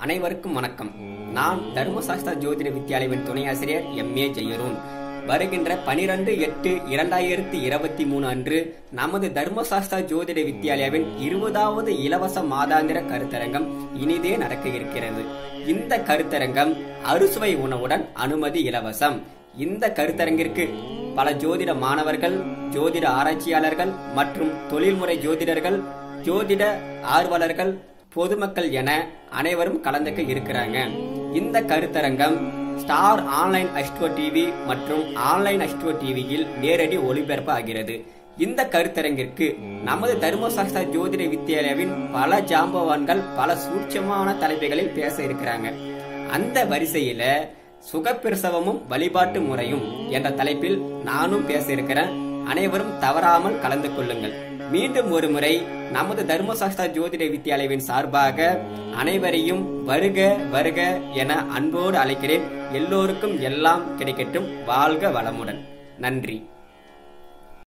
அனைவருக்கும் வணக்கம். நான் தர்மசாஸ்திர ஜோதிட வித்யாலயத்தின் துணை ஆசிரியர் MA ஜெயரூன். வருகின்ற 12/8/2023 அன்று நமது தர்மசாஸ்திர ஜோதிட வித்யாலயாவின் 20வது இலவச மாதாந்திர கருத்தரங்கம் இனிதே நடக்க இருக்கிறது. இந்த கருத்தரங்கம் அறுசுவை உணவுடன் அனுமதி இலவசம். இந்த கருத்தரங்கிற்கு பல ஜோதிட மாணவர்கள், ஜோதிட ஆராய்ச்சியாளர்கள் மற்றும் தொழில்முறை ஜோதிடர்கள், ஜோதிட ஆர்வலர்கள், பொதுமக்கள் என அனைவரும் கலந்துக்க இருக்கிறாங்க. இந்த கருத்தரங்கம் ஸ்டார் ஆன்லைன் அஸ்ட்ரோ டிவி மற்றும் ஆன்லைன் அஸ்ட்ரோ டிவியில் நேரடி ஒளிபரப்பு ஆகிறது. இந்த கருத்தரங்கிற்கு நமது தர்மசாஸ்திர ஜோதிட வித்யாலயாவின் பல ஜாம்பவான்கள் பல சூட்சமான தலைப்புகளில் பேச இருக்கிறாங்க. அந்த வரிசையில சுகப்பிரசவமும் வழிபாட்டு முறையும் என்ற தலைப்பில் நானும் பேச இருக்கிறேன். அனைவரும் தவறாமல் கலந்து கொள்ளுங்கள். மீண்டும் ஒரு முறை நமது தர்மசாஸ்திர ஜோதிட வித்யாலயாவின் சார்பாக அனைவரையும் வருக வருக என அன்போடு அழைக்கிறேன். எல்லோருக்கும் எல்லாம் கிடைக்கட்டும். வாழ்க வளமுடன். நன்றி.